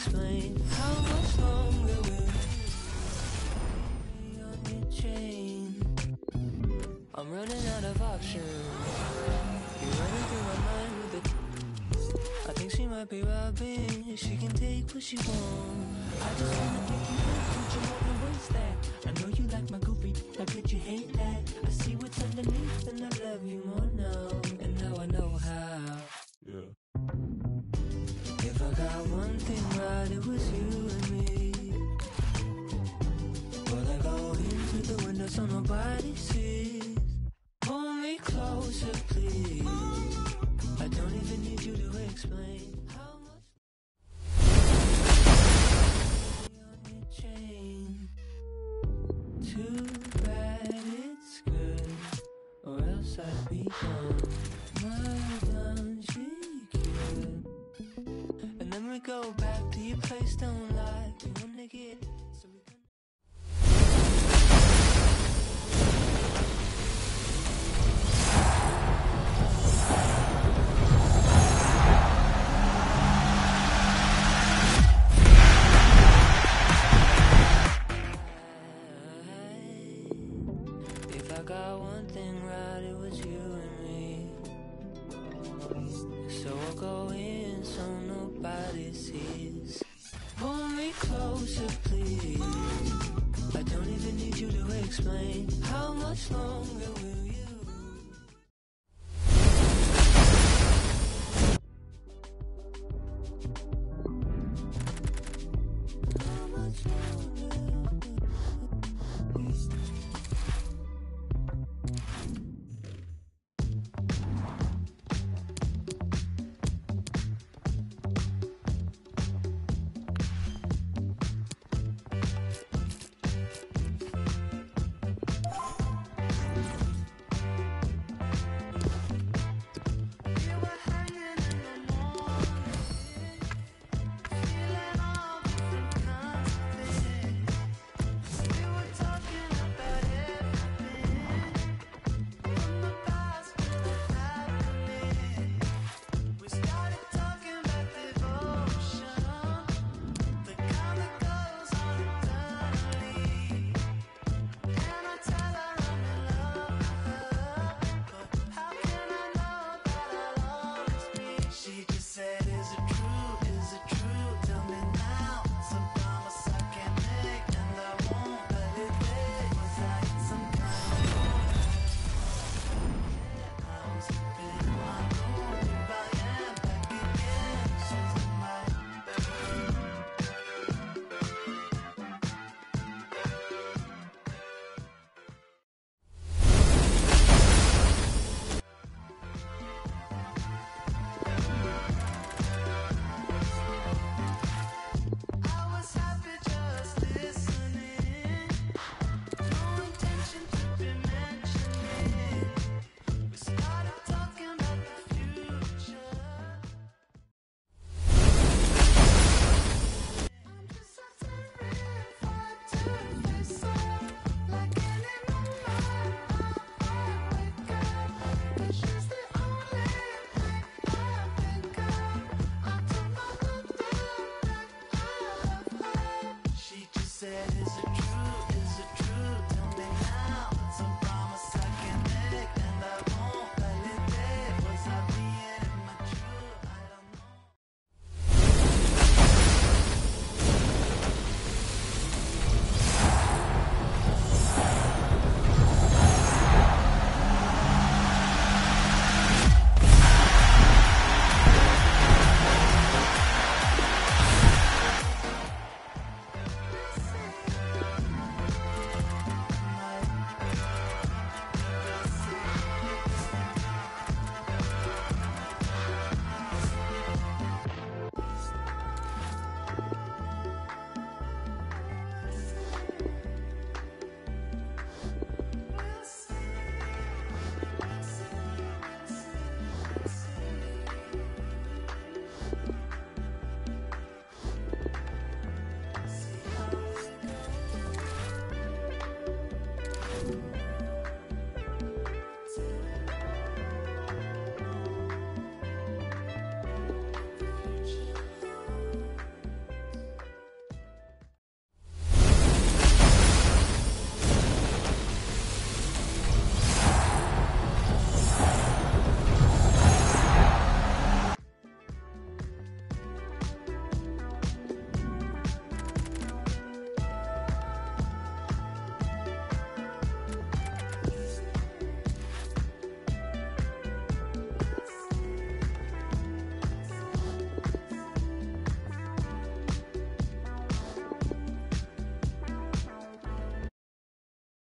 explain how much longer will be on your chain. I'm running out of options. You're running through my mind with it. I think she might be robbing. She can take what she wants. I just wanna make you look, don't you wanna waste that? I know you like my goofy, how could you hate that? I see what's underneath and I love you more now. And now I know how. Yeah. If I got one thing right, it was you and me. Well, I go into the window so nobody sees. Pull me closer, please. I don't even need you to explain how much on your chain. Too bad it's good, or else I'd be gone. My done, she could. And then we go back to your place, don't lie. We wanna get so we can. If I got one thing right, it was you and me. So I'll go in so nobody sees. Pull me closer, please. I don't even need you to explain how much longer